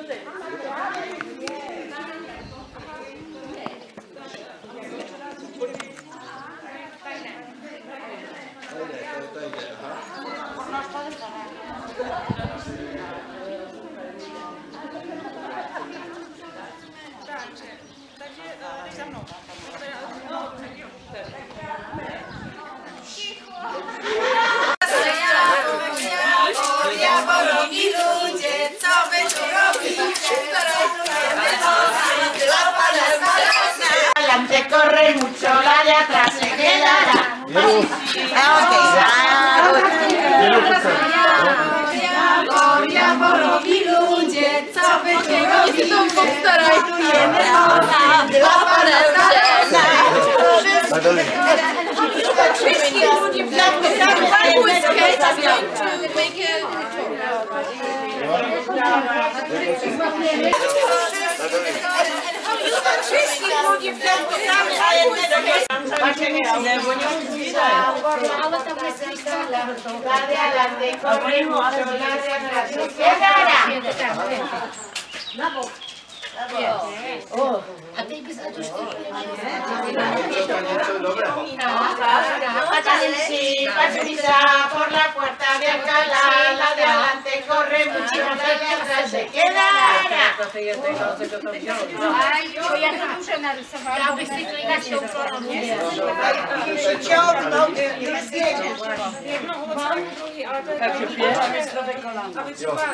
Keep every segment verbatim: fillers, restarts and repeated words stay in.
Adelante corre mucho, la de atrás se quedará. Gloria porobi ludzie, co będzie robić, to postarajujemy ona, dla Pana wszystkich ludzi w wszystkich ludzi w La de adelante corre mucho, la de atrás se quedará. Sí, pasa por la puerta de Alcalá, la de adelante corre mucho, la de atrás se quedará. Ay, yo ja to muszę narysować. Ja wysypać się Ciągnął, nie zjedziesz. Tak się pierwsze zdrowe kolano.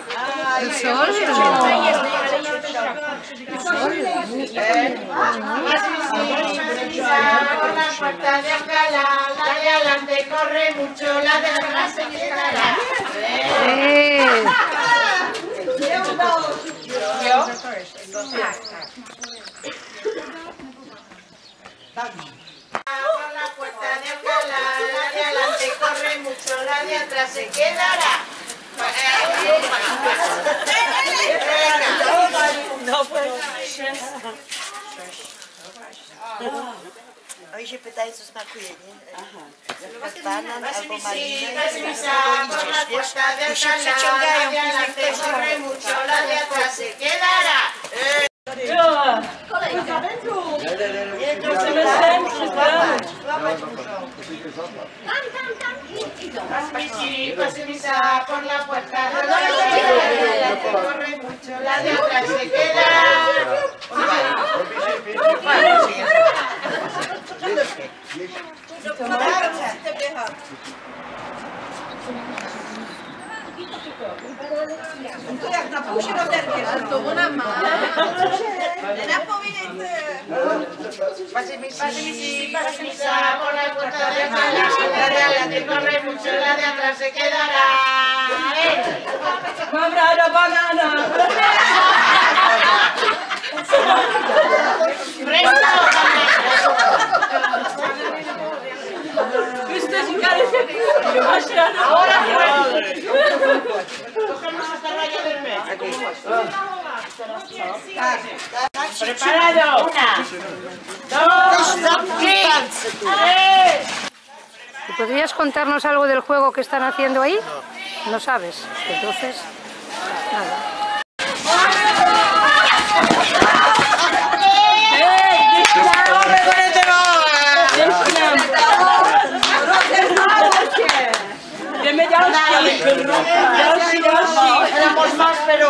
Por la puerta de Alcalá, la de adelante corre mucho, la de atrás se quedará. Por la puerta de Alcalá, la de adelante corre mucho, la de atrás se quedará. Oni się pytają, co smakuje, nie? Banan albo malinę. Tu się przeciągają, później ktoś corre mucho, la de atrás se quedará. Pasa por la puerta de Alcalá, corre mucho, la de atrás se quedará. To jak na pół się rozerwiesz, to ona ma. Na powinien... Pasa por la puerta de Alcalá, la de adelante corre mucho, la de atrás se quedará. Dobra, do banana! Jesteś Karysia, masz radę. Ahora cogemos esta raya del medio. Preparado. Una, dos, tres. ¿Y podrías contarnos algo del juego que están haciendo ahí? No. ¿No sabes? Entonces, nada. Éramos más, pero...